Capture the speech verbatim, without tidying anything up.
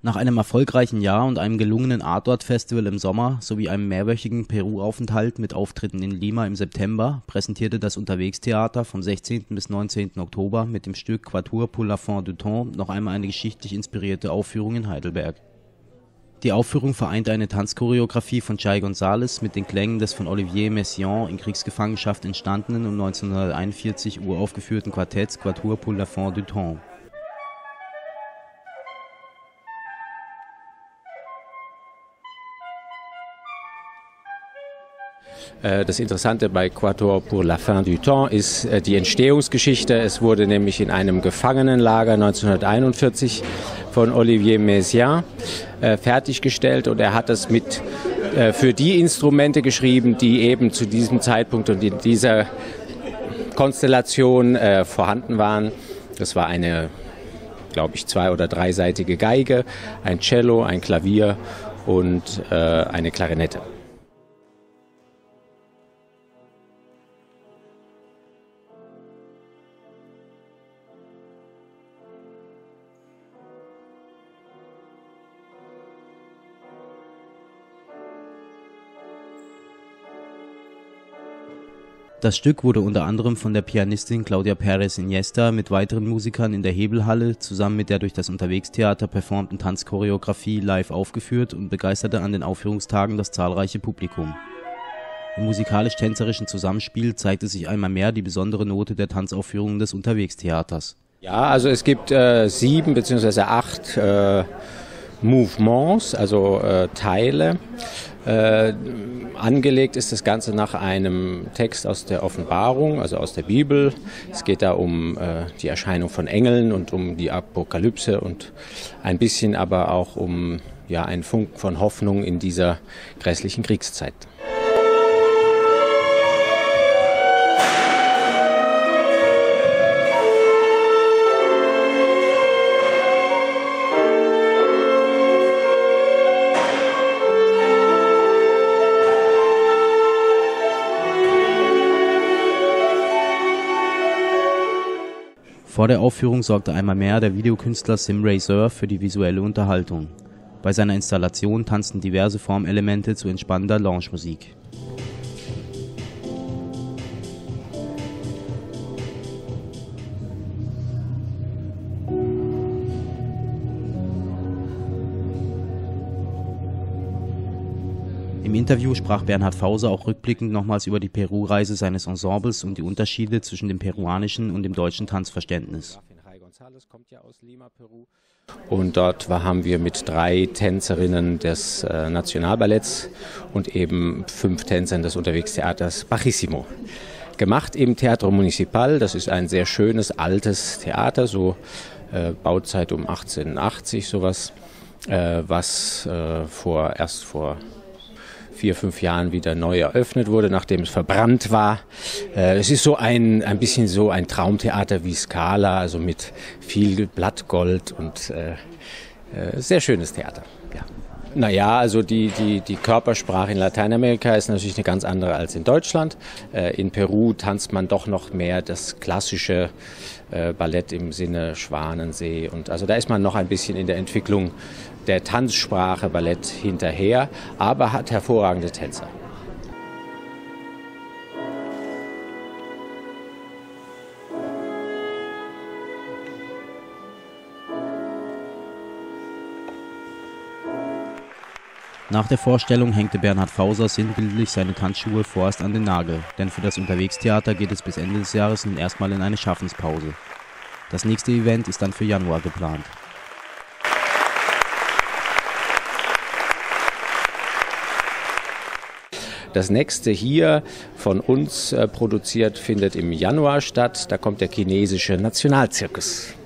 Nach einem erfolgreichen Jahr und einem gelungenen Art Art Festival im Sommer sowie einem mehrwöchigen Peru-Aufenthalt mit Auftritten in Lima im September präsentierte das Unterwegstheater vom sechzehnten bis neunzehnten Oktober mit dem Stück Quatuor pour la fin du temps noch einmal eine geschichtlich inspirierte Aufführung in Heidelberg. Die Aufführung vereinte eine Tanzchoreografie von Chay González mit den Klängen des von Olivier Messiaen in Kriegsgefangenschaft entstandenen und neunzehnhunderteinundvierzig uraufgeführten Quartetts Quatuor pour la fin du temps. Das Interessante bei Quatuor pour la fin du temps ist die Entstehungsgeschichte. Es wurde nämlich in einem Gefangenenlager neunzehnhunderteinundvierzig von Olivier Messiaen äh, fertiggestellt und er hat es mit äh, für die Instrumente geschrieben, die eben zu diesem Zeitpunkt und in dieser Konstellation äh, vorhanden waren. Das war eine, glaube ich, zwei- oder dreiseitige Geige, ein Cello, ein Klavier und äh, eine Klarinette. Das Stück wurde unter anderem von der Pianistin Claudia Pérez Iniesta mit weiteren Musikern in der Hebelhalle zusammen mit der durch das Unterwegstheater performten Tanzchoreografie live aufgeführt und begeisterte an den Aufführungstagen das zahlreiche Publikum. Im musikalisch-tänzerischen Zusammenspiel zeigte sich einmal mehr die besondere Note der Tanzaufführungen des Unterwegstheaters. Ja, also es gibt äh, sieben bzw. acht äh, Mouvements, also äh, Teile. Äh, angelegt ist das Ganze nach einem Text aus der Offenbarung, also aus der Bibel. Es geht da um äh, die Erscheinung von Engeln und um die Apokalypse und ein bisschen aber auch um ja, einen Funken von Hoffnung in dieser grässlichen Kriegszeit. Vor der Aufführung sorgte einmal mehr der Videokünstler Sim Razor für die visuelle Unterhaltung. Bei seiner Installation tanzten diverse Formelemente zu entspannender Lounge-Musik. Im Interview sprach Bernhard Fauser auch rückblickend nochmals über die Peru-Reise seines Ensembles und die Unterschiede zwischen dem peruanischen und dem deutschen Tanzverständnis. Und dort war, haben wir mit drei Tänzerinnen des äh, Nationalballetts und eben fünf Tänzern des Unterwegstheaters Bajissimo gemacht im Teatro Municipal. Das ist ein sehr schönes, altes Theater, so äh, Bauzeit um achtzehnhundertachtzig sowas, äh, was äh, vor erst vor vier, fünf Jahren wieder neu eröffnet wurde, nachdem es verbrannt war. Äh, es ist so ein, ein bisschen so ein Traumtheater wie Scala, also mit viel Blattgold und äh, äh, sehr schönes Theater. Ja. Naja, also die, die, die Körpersprache in Lateinamerika ist natürlich eine ganz andere als in Deutschland. Äh, in Peru tanzt man doch noch mehr das klassische äh, Ballett im Sinne Schwanensee. Und also da ist man noch ein bisschen in der Entwicklung der Tanzsprache Ballett hinterher, aber hat hervorragende Tänzer. Nach der Vorstellung hängte Bernhard Fauser sinnbildlich seine Tanzschuhe vorerst an den Nagel, denn für das Unterwegstheater geht es bis Ende des Jahres nun erstmal in eine Schaffenspause. Das nächste Event ist dann für Januar geplant. Das nächste hier von uns äh, produziert findet im Januar statt. Da kommt der chinesische Nationalzirkus.